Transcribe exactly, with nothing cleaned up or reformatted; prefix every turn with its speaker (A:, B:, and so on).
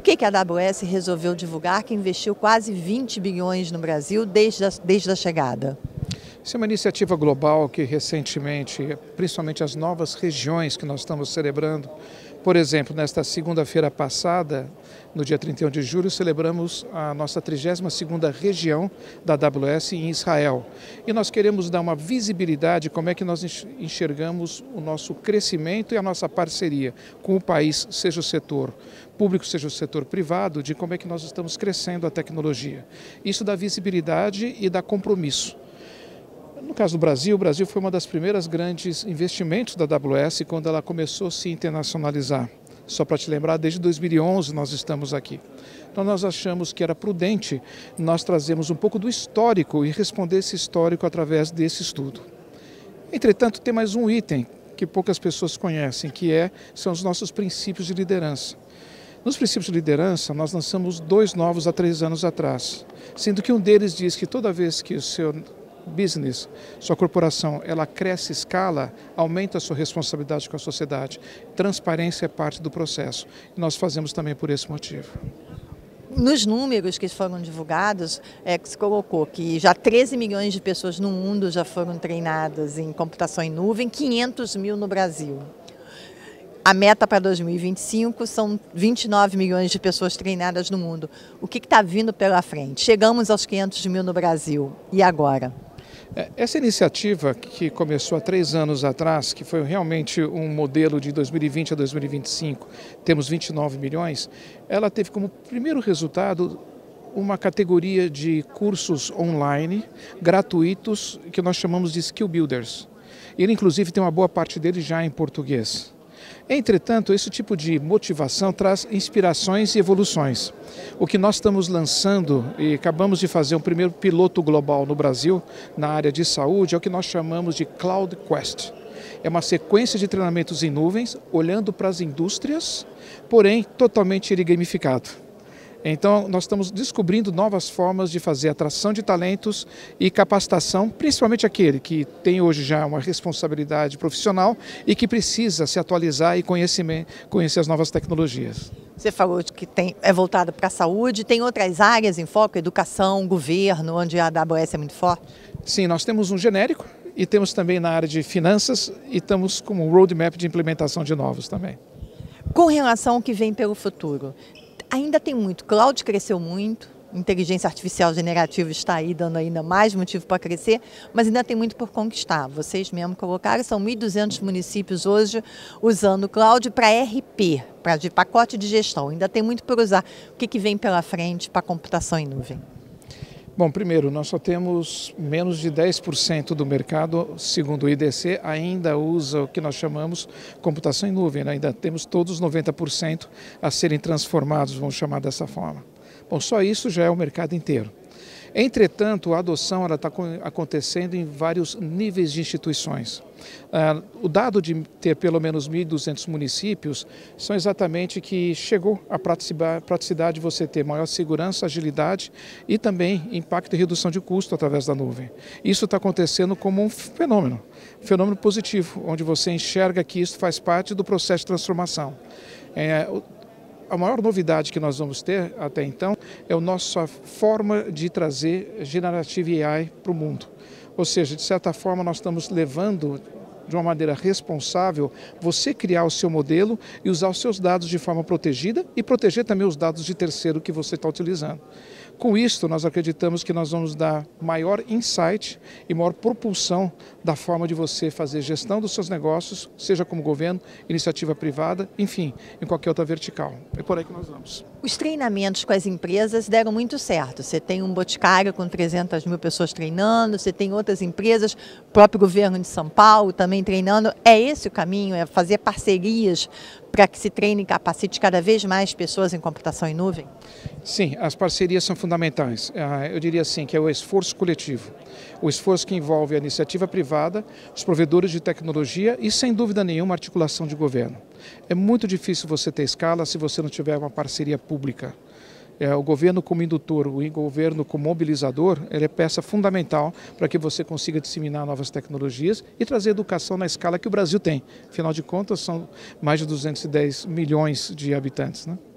A: que que a A W S resolveu divulgar que investiu quase vinte bilhões no Brasil desde a, desde a chegada?
B: Isso é uma iniciativa global que recentemente, principalmente as novas regiões que nós estamos celebrando, por exemplo, nesta segunda-feira passada, no dia trinta e um de julho, celebramos a nossa trigésima segunda região da A W S em Israel. E nós queremos dar uma visibilidade como é que nós enxergamos o nosso crescimento e a nossa parceria com o país, seja o setor público, seja o setor privado, de como é que nós estamos crescendo a tecnologia. Isso dá visibilidade e dá compromisso. No caso do Brasil, o Brasil foi uma das primeiras grandes investimentos da A W S quando ela começou a se internacionalizar. Só para te lembrar, desde dois mil e onze nós estamos aqui. Então nós achamos que era prudente nós trazermos um pouco do histórico e responder esse histórico através desse estudo. Entretanto, tem mais um item que poucas pessoas conhecem, que é, são os nossos princípios de liderança. Nos princípios de liderança, nós lançamos dois novos há três anos atrás, sendo que um deles diz que toda vez que o seu business, sua corporação, ela cresce, escala, aumenta a sua responsabilidade com a sociedade. Transparência é parte do processo. E nós fazemos também por esse motivo.
A: Nos números que foram divulgados, é que se colocou que já treze milhões de pessoas no mundo já foram treinadas em computação em nuvem, quinhentos mil no Brasil. A meta para dois mil e vinte e cinco são vinte e nove milhões de pessoas treinadas no mundo. O que está vindo pela frente? Chegamos aos quinhentos mil no Brasil. E agora?
B: Essa iniciativa que começou há três anos atrás, que foi realmente um modelo de dois mil e vinte a dois mil e vinte e cinco, temos vinte e nove milhões, ela teve como primeiro resultado uma categoria de cursos online, gratuitos, que nós chamamos de Skill Builders. Ele, inclusive, tem uma boa parte dele já em português. Entretanto, esse tipo de motivação traz inspirações e evoluções. O que nós estamos lançando, e acabamos de fazer um primeiro piloto global no Brasil, na área de saúde, é o que nós chamamos de Cloud Quest. É uma sequência de treinamentos em nuvens, olhando para as indústrias, porém totalmente gamificado. Então, nós estamos descobrindo novas formas de fazer atração de talentos e capacitação, principalmente aquele que tem hoje já uma responsabilidade profissional e que precisa se atualizar e conhecer, conhecer as novas tecnologias.
A: Você falou que tem, é voltado para a saúde, tem outras áreas em foco, educação, governo, onde a A W S é muito forte?
B: Sim, nós temos um genérico e temos também na área de finanças e estamos com um roadmap de implementação de novos também.
A: Com relação ao que vem pelo futuro, ainda tem muito, cloud cresceu muito, inteligência artificial generativa está aí dando ainda mais motivo para crescer, mas ainda tem muito por conquistar. Vocês mesmo colocaram, são mil e duzentos municípios hoje usando cloud para R P, para de pacote de gestão. Ainda tem muito por usar. O que, que vem pela frente para a computação em nuvem?
B: Bom, primeiro, nós só temos menos de dez por cento do mercado, segundo o I D C, ainda usa o que nós chamamos computação em nuvem, né? Ainda temos todos os noventa por cento a serem transformados, vamos chamar dessa forma. Bom, só isso já é o mercado inteiro. Entretanto, a adoção está acontecendo em vários níveis de instituições. Ah, o dado de ter pelo menos mil e duzentos municípios são exatamente que chegou a praticidade de você ter maior segurança, agilidade e também impacto e redução de custo através da nuvem. Isso está acontecendo como um fenômeno, um fenômeno positivo, onde você enxerga que isso faz parte do processo de transformação. É, A maior novidade que nós vamos ter até então é a nossa forma de trazer Generative A I para o mundo. Ou seja, de certa forma nós estamos levando de uma maneira responsável você criar o seu modelo e usar os seus dados de forma protegida e proteger também os dados de terceiro que você está utilizando. Com isso, nós acreditamos que nós vamos dar maior insight e maior propulsão da forma de você fazer gestão dos seus negócios, seja como governo, iniciativa privada, enfim, em qualquer outra vertical. É por aí que nós vamos.
A: Os treinamentos com as empresas deram muito certo. Você tem um Boticário com trezentas mil pessoas treinando, você tem outras empresas, o próprio governo de São Paulo também treinando. É esse o caminho? É fazer parcerias para que se treine e capacite cada vez mais pessoas em computação em nuvem?
B: Sim, as parcerias são fundamentais. Eu diria assim que é o esforço coletivo. O esforço que envolve a iniciativa privada, os provedores de tecnologia e, sem dúvida nenhuma, a articulação de governo. É muito difícil você ter escala se você não tiver uma parceria pública. É, o governo como indutor, o governo como mobilizador, ele é peça fundamental para que você consiga disseminar novas tecnologias e trazer educação na escala que o Brasil tem. Afinal de contas, são mais de duzentos e dez milhões de habitantes, né?